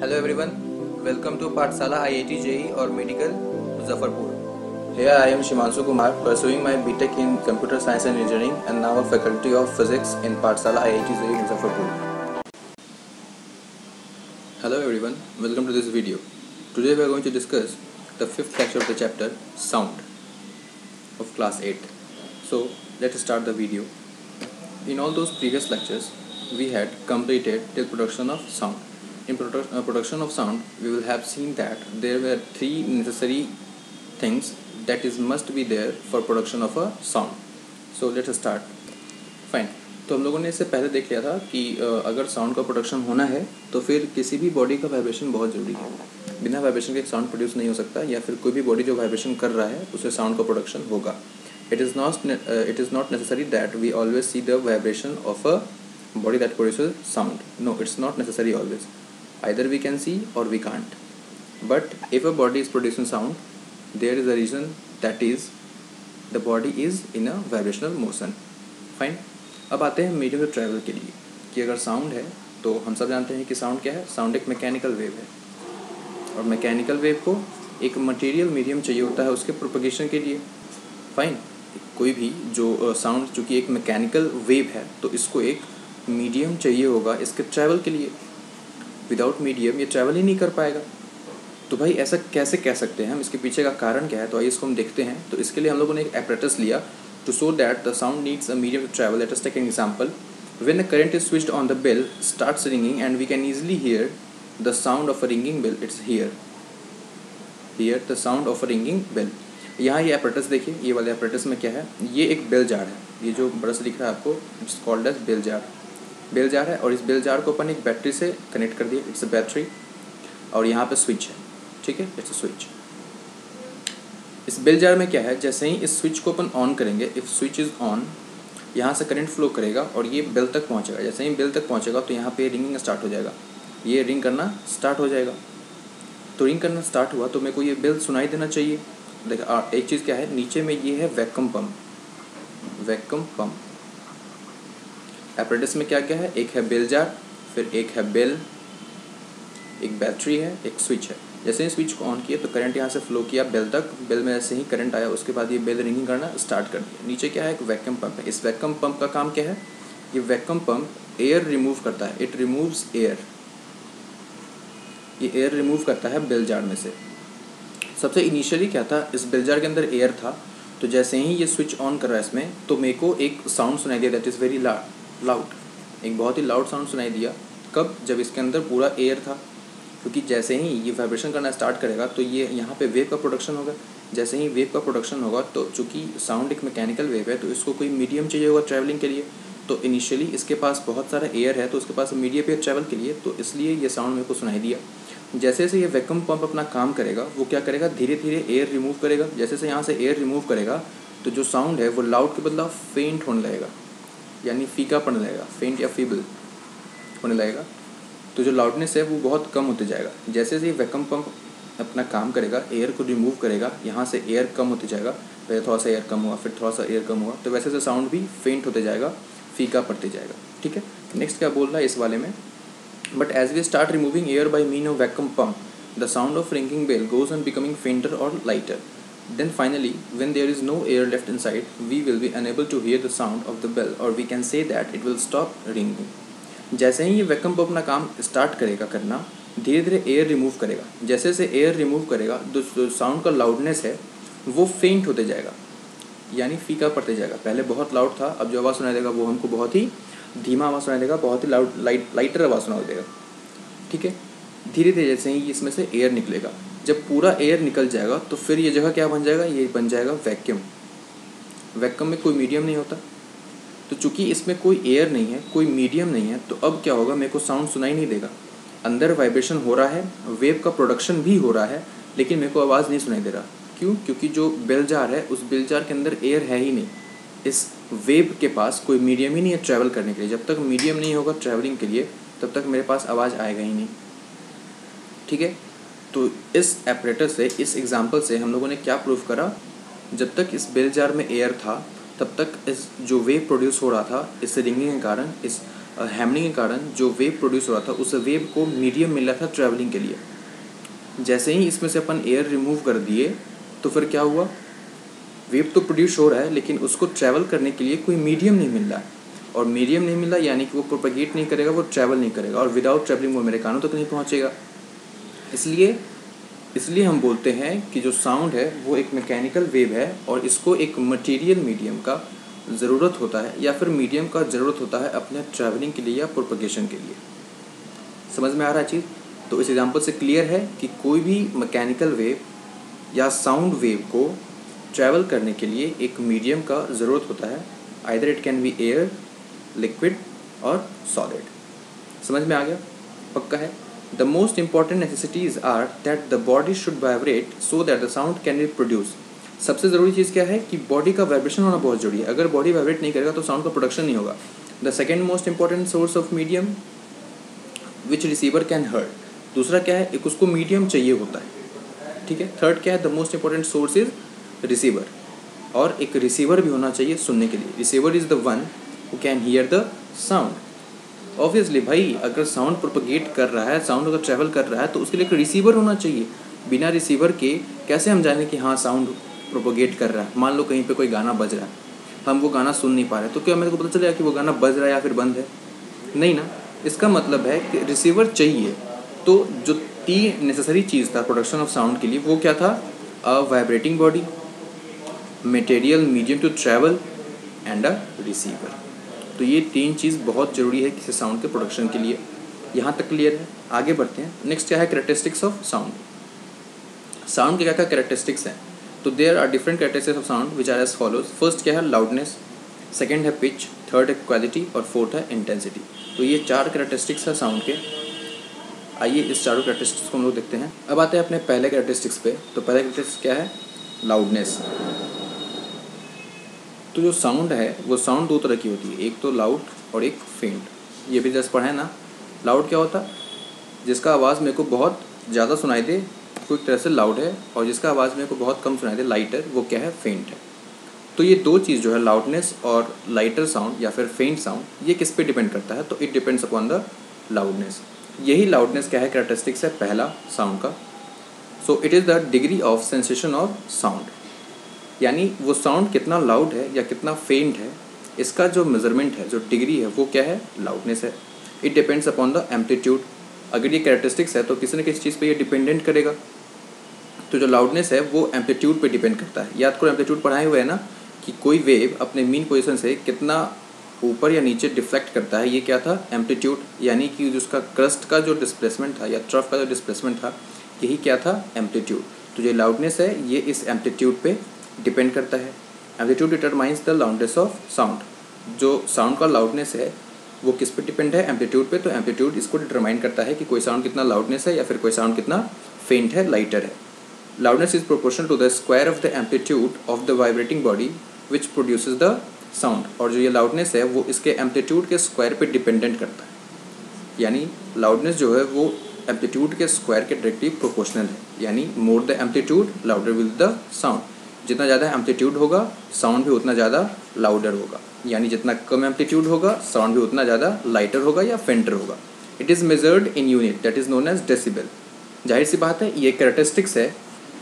Hello everyone, welcome to Pathshala IIT JEE or Medical Muzaffarpur. Here I am Shimanshu Kumar, pursuing my BTech in Computer Science and Engineering and now a Faculty of Physics in Pathshala IIT JEE Muzaffarpur. Hello everyone, welcome to this video. Today we are going to discuss the fifth lecture of the chapter Sound of Class 8. So let's start the video. In all those previous lectures, we had completed till production of sound. In production of sound, we will have seen that there were three necessary things that is must be there for production of a sound. So let's start. Fine. तो हम लोगों ने इससे पहले देख लिया था कि अगर साउंड का प्रोडक्शन होना है तो फिर किसी भी बॉडी का वाइब्रेशन बहुत ज़रूरी है. बिना वाइब्रेशन के साउंड प्रोड्यूस नहीं हो सकता, या फिर कोई भी बॉडी जो वाइब्रेशन कर रहा है उससे साउंड का प्रोडक्शन होगा. It is not necessary that we always see the vibration of a body that produces sound. No, it's not necessary always. Either we can see or we can't. But if a body is producing sound, there is a reason, that is the body is in a vibrational motion. Fine. अब आते हैं medium of travel के लिए कि अगर sound है तो हम सब जानते हैं कि साउंड क्या है. साउंड एक मैकेनिकल वेव है और मैकेनिकल वेव को एक मटेरियल मीडियम चाहिए होता है उसके प्रोपगेशन के लिए. फाइन. कोई भी जो साउंड चूँकि एक मैकेनिकल वेव है तो इसको एक मीडियम चाहिए होगा इसके ट्रैवल के लिए. विदाउट मीडियम ये ट्रैवल ही नहीं कर पाएगा. तो भाई ऐसा कैसे कह सकते हैं हम, इसके पीछे का कारण क्या है, तो आइए इसको हम देखते हैं. तो इसके लिए हम लोगों ने एक एपरेटस लिया to show that the sound needs a medium to travel. Let us take an example. When a current is switched on the bell starts ringing and we can easily hear the sound of a ringing bell. It's hear the sound of a ringing bell. यहाँ ये apparatus देखिए, ये वाले apparatus में क्या है, ये एक बेल जार है. ये जो बड़ा सा दिख रहा है आपको, it's called as bell jar है. और इस बेल जार को अपन एक बैटरी से कनेक्ट कर दिया. It's a battery. और यहाँ पे स्विच है. ठीक है, इट्स अ स्विच. इस बेल जार में क्या है, जैसे ही इस स्विच को अपन ऑन करेंगे, इफ स्विच इज़ ऑन, यहाँ से करंट फ्लो करेगा और ये बेल तक पहुँचेगा. जैसे ही बेल तक पहुँचेगा तो यहाँ पे रिंगिंग स्टार्ट हो जाएगा. ये रिंग करना स्टार्ट हो जाएगा. तो रिंग करना स्टार्ट हुआ तो मेरे को ये बेल सुनाई देना चाहिए. देखिए एक चीज़ क्या है, नीचे में ये है वैक्यूम पम्प. एपरेटस में क्या क्या है, एक है बेल जार, फिर एक है बेल, एक बैटरी है, एक स्विच है. जैसे ही स्विच को ऑन किया तो करंट यहाँ से फ्लो किया बेल तक. बेल में जैसे ही करंट आया उसके बाद ये बेल रिंगिंग करना स्टार्ट कर दिया. नीचे क्या है, एक वैक्यूम पंप है. इस वैक्यूम पंप का काम क्या है, ये वैक्यूम पंप एयर रिमूव करता है. It removes air. ये एयर रिमूव करता है बेल जार में से. सबसे इनिशियली क्या था, इस बेल जार के अंदर एयर था. तो जैसे ही ये स्विच ऑन कर रहा है इसमें, तो मेरे को एक साउंड सुनाई दिया, दैट इज़ वेरी लाउड. एक बहुत ही लाउड साउंड सुनाई दिया. कब, जब इसके अंदर पूरा एयर था. क्योंकि जैसे ही ये वाइब्रेशन करना स्टार्ट करेगा तो ये यहाँ पे वेव का प्रोडक्शन होगा. जैसे ही वेव का प्रोडक्शन होगा तो चूँकि साउंड एक मैकेनिकल वेव है तो इसको कोई मीडियम चाहिए होगा ट्रैवलिंग के लिए. तो इनिशियली इसके पास बहुत सारा एयर है तो उसके पास मीडियम एयर ट्रैवल के लिए, तो इसलिए ये साउंड मेरे को सुनाई दिया. जैसे जैसे ये वैक्यूम पंप अपना काम करेगा वो क्या करेगा, धीरे धीरे एयर रिमूव करेगा. जैसे जैसे यहाँ से एयर रिमूव करेगा तो जो साउंड है वो लाउड के बदला फेंट होने लगेगा, यानी फीका पड़ने लगेगा, फेंट या फीबल होने लगेगा. तो जो लाउडनेस है वो बहुत कम होते जाएगा. जैसे जैसे वैक्यूम पंप अपना काम करेगा, एयर को रिमूव करेगा, यहाँ से एयर कम होते जाएगा. पहले थोड़ा सा एयर कम हुआ, फिर थोड़ा सा एयर कम हुआ, तो वैसे वैसे साउंड भी फेंट होते जाएगा, फीका पड़ते जाएगा. ठीक है. नेक्स्ट क्या बोल रहा है इस वाले में, but as we start removing air by mean of vacuum pump, the sound of ringing bell goes on becoming fainter और lighter. Then finally, when there is no air left inside, we will be unable to hear the sound of the bell, or we can say that it will stop ringing. जैसे ही ये vacuum pump अपना काम start करेगा करना, धीरे धीरे air remove करेगा. जैसे जैसे एयर रिमूव करेगा जो साउंड का लाउडनेस है वो फेंट होते जाएगा, यानी फीका पड़ते जाएगा. पहले बहुत लाउड था, अब जो आवाज़ सुनाई देगा वो हमको बहुत ही धीमा आवाज़ सुनाई देगा, बहुत ही लाइटर आवाज़ सुनाई देगा. ठीक है. धीरे धीरे जैसे ही इसमें से एयर निकलेगा, जब पूरा एयर निकल जाएगा तो फिर ये जगह क्या बन जाएगा, ये बन जाएगा वैक्यूम. वैक्यूम में कोई मीडियम नहीं होता. तो चूंकि इसमें कोई एयर नहीं है, कोई मीडियम नहीं है, तो अब क्या होगा, मेरे को साउंड सुनाई नहीं देगा. अंदर वाइब्रेशन हो रहा है, वेव का प्रोडक्शन भी हो रहा है, लेकिन मेरे को आवाज़ नहीं सुनाई दे रहा. क्यों? क्योंकि जो बेल जार है उस बेल जार के अंदर एयर है ही नहीं. इस वेव के पास कोई मीडियम ही नहीं है ट्रैवल करने के लिए. जब तक मीडियम नहीं होगा ट्रैवलिंग के लिए तब तक मेरे पास आवाज़ आएगा ही नहीं. ठीक है. तो इस एपरेटस से, इस एग्जांपल से हम लोगों ने क्या प्रूफ करा, जब तक इस बेल जार में एयर था तब तक इस जो वेव प्रोड्यूस हो रहा था इस रिंगिंग के कारण, इस हैमनिंग के कारण जो वेव प्रोड्यूस हो रहा था उस वेव को मीडियम मिल रहा था ट्रैवलिंग के लिए। जैसे ही इसमें से अपन एयर रिमूव कर दिए तो फिर क्या हुआ, वेव तो प्रोड्यूस हो रहा है लेकिन उसको ट्रैवल करने के लिए कोई मीडियम नहीं मिल रहा है, और मीडियम नहीं मिल रहा यानी कि वो प्रोपगेट नहीं करेगा, वो ट्रैवल नहीं करेगा, और विदाउट ट्रैवलिंग वो मेरे कानों तक नहीं पहुँचेगा। इसलिए हम बोलते हैं कि जो साउंड है वो एक मैकेनिकल वेव है और इसको एक मटेरियल मीडियम का ज़रूरत होता है, या फिर मीडियम का ज़रूरत होता है अपने ट्रैवलिंग के लिए या प्रोपगेशन के लिए। समझ में आ रहा है चीज़? तो इस एग्जांपल से क्लियर है कि कोई भी मैकेनिकल वेव या साउंड वेव को ट्रैवल करने के लिए एक मीडियम का ज़रूरत होता है, either it can be air, liquid और सॉलिड। समझ में आ गया? पक्का है? The most important necessities are that the body should vibrate so that the sound can be produced. सबसे ज़रूरी चीज़ क्या है कि बॉडी का वाइब्रेशन होना बहुत ज़रूरी है। अगर बॉडी वाइब्रेट नहीं करेगा तो साउंड का प्रोडक्शन नहीं होगा। The second most important source of medium which receiver can hurt. दूसरा क्या है, एक उसको मीडियम चाहिए होता है, ठीक है। थर्ड क्या है, the most important source is receiver, और एक रिसीवर भी होना चाहिए सुनने के लिए। Receiver is the one who can hear the sound. Obviously भाई, अगर साउंड प्रोपगेट कर रहा है, साउंड अगर ट्रैवल कर रहा है तो उसके लिए एक रिसीवर होना चाहिए। बिना रिसीवर के कैसे हम जानें कि हाँ साउंड प्रोपगेट कर रहा है। मान लो कहीं पे कोई गाना बज रहा है, हम वो गाना सुन नहीं पा रहे, तो क्या मेरे को पता चलेगा कि वो गाना बज रहा है या फिर बंद है? नहीं ना। इसका मतलब है कि रिसीवर चाहिए। तो जो 3 नेसेसरी चीज़ था प्रोडक्शन ऑफ साउंड के लिए वो क्या था? A vibrating body, material medium to travel and a receiver. तो ये 3 चीज़ बहुत ज़रूरी है किसी साउंड के प्रोडक्शन के लिए। यहाँ तक क्लियर है? आगे बढ़ते हैं। नेक्स्ट क्या है, कैरेक्टरिस्टिक्स ऑफ साउंड। साउंड के क्या क्या कैरेक्टरिस्टिक्स हैं? तो there are different characteristics of sound which are as follows. First क्या है, लाउडनेस, सेकंड है पिच, थर्ड है क्वालिटी और फोर्थ है इंटेंसिटी। तो ये 4 कैरेक्टरिस्टिक्स है साउंड के। आइए इस चारों कैरेक्टरिस्टिक्स को हम लोग देखते हैं। अब आते हैं अपने पहले कैरेक्टरिस्टिक्स पे। तो पहला कैरेक्टरिस्टिक्स क्या है, लाउडनेस। तो जो साउंड है वो साउंड 2 तरह की होती है, एक तो लाउड और एक फेंट। ये भी जस्ट पढ़ा है ना। लाउड क्या होता है? जिसका आवाज़ मेरे को बहुत ज़्यादा सुनाई दे, कोई तरह से लाउड है, और जिसका आवाज़ मेरे को बहुत कम सुनाई दे, लाइटर, वो क्या है, फेंट है। तो ये 2 चीज़ जो है, लाउडनेस और लाइटर साउंड या फिर फेंट साउंड, ये किस पे डिपेंड करता है? तो it depends upon the loudness. यही लाउडनेस क्या है, कैरेक्टरिस्टिक्स है पहला साउंड का। So it is the degree of sensation of sound, यानी वो साउंड कितना लाउड है या कितना फेंट है, इसका जो मेजरमेंट है, जो डिग्री है, वो क्या है, लाउडनेस है। It depends upon the amplitude. अगर ये कैरेक्टरिस्टिक्स है तो किसी न किसी चीज़ पे ये डिपेंडेंट करेगा। तो जो लाउडनेस है वो एम्पलीट्यूड पे डिपेंड करता है। याद करो, एम्पलीट्यूड पढ़ाए हुए है ना कि कोई वेव अपने मीन पोजीशन से कितना ऊपर या नीचे डिफ्लेक्ट करता है, ये क्या था, एम्पलीट्यूड। यानी कि जिसका क्रस्ट का जो डिस्प्लेसमेंट था या ट्रफ का जो डिस्प्लेसमेंट था, यही क्या था, एम्पलीट्यूड। तो जो लाउडनेस है ये इस एम्पलीट्यूड पे डिपेंड करता है। Amplitude determines the loudness of sound. जो साउंड का लाउडनेस है वो किस पे डिपेंड है, एम्पलीट्यूड पे। तो एम्पलीट्यूड इसको डिटरमाइन करता है कि कोई साउंड कितना लाउडनेस है या फिर कोई साउंड कितना फेंट है, लाइटर है। Loudness is proportional to the square of the amplitude of the vibrating body which produces the sound. और जो ये लाउडनेस है वो इसके एम्पलीट्यूड के स्क्वायर पे डिपेंडेंट करता है, यानी लाउडनेस जो है वो एम्पलीट्यूड के स्क्वायर के डायरेक्टली प्रोपोर्शनल है। यानी more the amplitude louder will the sound. जितना ज़्यादा एम्पलीट्यूड होगा साउंड भी उतना ज़्यादा लाउडर होगा, यानी जितना कम एम्पलीट्यूड होगा साउंड भी उतना ज़्यादा लाइटर होगा या फेंटर होगा। It is measured in unit that is known as decibel. जाहिर सी बात है, ये कैरेक्टरिस्टिक्स है,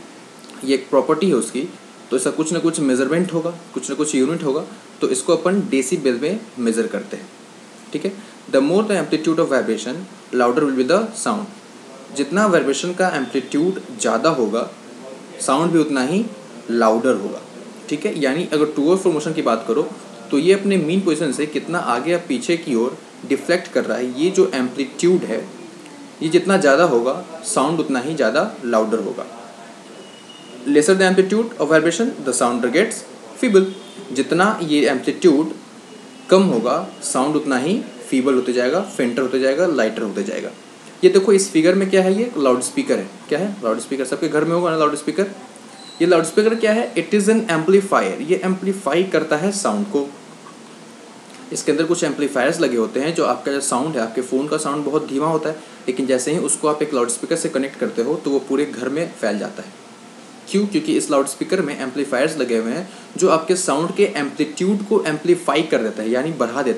ये एक प्रॉपर्टी है उसकी, तो इसका कुछ ना कुछ मेजरमेंट होगा, कुछ ना कुछ यूनिट होगा, तो इसको अपन डेसिबल में मेज़र करते हैं, ठीक है। The more the amplitude of vibration louder will be the sound. जितना वाइब्रेशन का एम्पलीट्यूड ज़्यादा होगा साउंड भी उतना ही लाउडर होगा, ठीक है। यानी अगर टू और फोर मोशन की बात करो तो ये अपने मीन पोजीशन से कितना आगे या पीछे की ओर डिफ्लेक्ट कर रहा है, ये जो एम्पलीट्यूड है ये जितना ज़्यादा होगा साउंड उतना ही ज़्यादा लाउडर होगा। Lesser the amplitude of vibration the sound gets feeble. जितना ये एम्पलीट्यूड कम होगा साउंड उतना ही फीबल होते जाएगा, फेंटर होते जाएगा, लाइटर होते जाएगा। ये देखो इस फिगर में क्या है, ये लाउड स्पीकर है। क्या है, लाउड स्पीकर। सबके घर में होगा ना लाउड स्पीकर। ये लाउड स्पीकर क्या है, इट इज़ एन एम्पलीफायर। ये एम्पलीफाई करता है साउंड को। इसके अंदर कुछ एम्पलीफायर्स लगे होते हैं। जो आपका जो साउंड है, आपके फ़ोन का साउंड बहुत धीमा होता है, लेकिन जैसे ही उसको आप एक लाउड स्पीकर से कनेक्ट करते हो तो वो पूरे घर में फैल जाता है। क्यों? क्योंकि इस लाउड स्पीकर में एम्पलीफायर्स लगे हुए हैं जो आपके साउंड के एम्पलीट्यूड को एम्पलीफाई कर देते हैं, यानी बढ़ा देते हैं।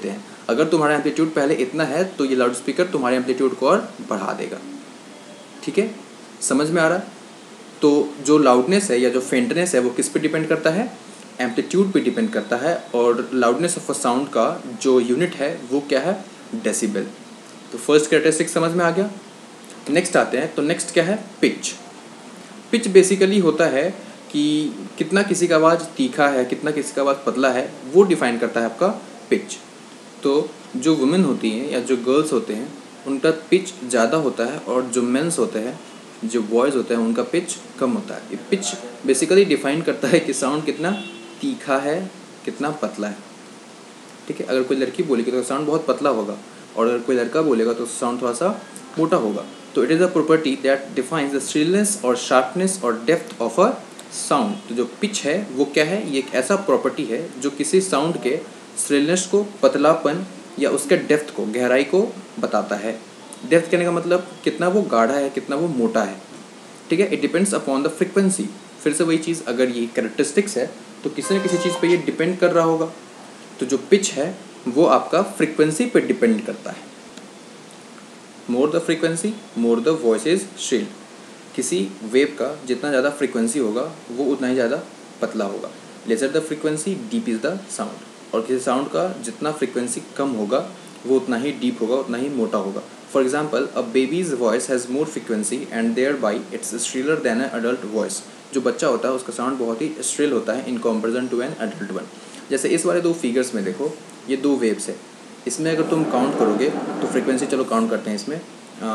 अगर तुम्हारा एम्पलीट्यूड पहले इतना है तो ये लाउड स्पीकर तुम्हारे एम्पलीट्यूड को और बढ़ा देगा। ठीक है, समझ में आ रहा है? तो जो लाउडनेस है या जो फेंटनेस है वो किस पे डिपेंड करता है? एम्पलीट्यूड पे डिपेंड करता है। और लाउडनेस ऑफ अ साउंड का जो यूनिट है वो क्या है? डेसिबल। तो फर्स्ट कैरेक्टरिस्टिक समझ में आ गया। नेक्स्ट आते हैं, तो नेक्स्ट क्या है? पिच। पिच बेसिकली होता है कि कितना किसी का आवाज़ तीखा है, कितना किसी का आवाज़ पतला है, वो डिफाइन करता है आपका पिच। तो जो वुमेन होती हैं या जो गर्ल्स होते हैं उनका पिच ज़्यादा होता है, और जो मेंस होते हैं, जो बॉयज़ होते हैं, उनका पिच कम होता है। ये पिच बेसिकली डिफाइन करता है कि साउंड कितना तीखा है, कितना पतला है। ठीक है, अगर कोई लड़की बोलेगी तो साउंड बहुत पतला होगा, और अगर कोई लड़का बोलेगा तो साउंड थोड़ा सा मोटा होगा। तो it is a property that defines the shrillness और शार्पनेस और डेप्थ ऑफ अ साउंड। तो जो पिच है वो क्या है? ये एक ऐसा प्रॉपर्टी है जो किसी साउंड के श्रिलनेस को, पतलापन या उसके डेप्थ को, गहराई को बताता है। डेप्थ कहने का मतलब कितना वो गाढ़ा है, कितना वो मोटा है। ठीक है, it depends upon the frequency. फिर से वही चीज़, अगर ये कैरेक्टरिस्टिक्स है तो किसी न किसी चीज़ पे ये डिपेंड कर रहा होगा। तो जो पिच है वो आपका फ्रिक्वेंसी पे डिपेंड करता है। More the frequency more the voice is shrill. किसी वेव का जितना ज़्यादा फ्रीक्वेंसी होगा वो उतना ही ज़्यादा पतला होगा। Lesser the frequency deep is the sound. और किसी साउंड का जितना फ्रीक्वेंसी कम होगा वो उतना ही डीप होगा, उतना ही मोटा होगा। For example, a baby's voice has more frequency and thereby it's shriller than an adult voice. जो बच्चा होता है उसका साउंड बहुत ही श्रिल होता है in comparison to an adult one. जैसे इस वाले दो फिगर्स में देखो, ये दो वेव्स है। इसमें अगर तुम काउंट करोगे तो फ्रीक्वेंसी, चलो काउंट करते हैं इसमें,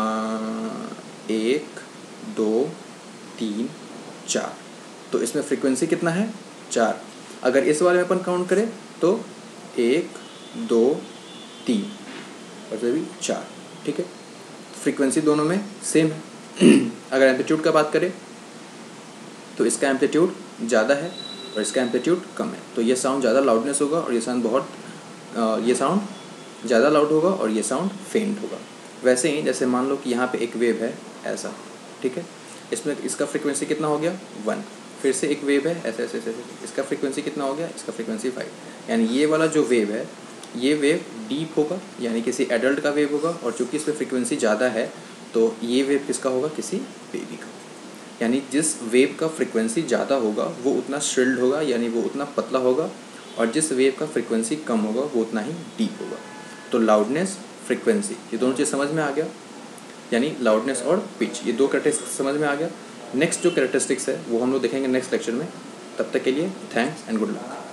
1 2 3 4। तो इसमें फ्रीक्वेंसी कितना है? 4। अगर इस वाले में अपन काउंट करें तो 1 2 3 और भी 4। ठीक है, फ्रीक्वेंसी दोनों में सेम है। अगर एम्पलीट्यूड का बात करें तो इसका एम्पलीट्यूड ज़्यादा है और इसका एम्पलीट्यूड कम है। तो ये साउंड ज़्यादा लाउडनेस होगा और ये साउंड ये साउंड ज़्यादा लाउड होगा और ये साउंड फेंट होगा। वैसे ही जैसे मान लो कि यहाँ पे एक वेव है ऐसा, ठीक है, इसमें इसका फ्रीक्वेंसी कितना हो गया? 1। फिर से एक वेव है ऐसे ऐसे ऐसे, इसका फ्रीक्वेंसी कितना हो गया? इसका फ्रीक्वेंसी 5। यानी ये वाला जो वेव है ये वेव डीप होगा, यानी किसी एडल्ट का वेव होगा, और चूँकि इसमें फ्रीक्वेंसी ज़्यादा है तो ये वेव किसका होगा? किसी बेबी का। यानी जिस वेव का फ्रीक्वेंसी ज़्यादा होगा वो उतना श्रिल्ड होगा, यानी वो उतना पतला होगा, और जिस वेव का फ्रीक्वेंसी कम होगा वो उतना ही डीप होगा। तो लाउडनेस, फ्रीक्वेंसी, ये दोनों चीज़ समझ में आ गया। यानी लाउडनेस और पिच, ये दो कैरेक्टरिस्टिक्स समझ में आ गया। नेक्स्ट जो कैरेक्टरिस्टिक्स है वो हम लोग देखेंगे नेक्स्ट लेक्चर में। तब तक के लिए थैंक्स एंड गुड लक।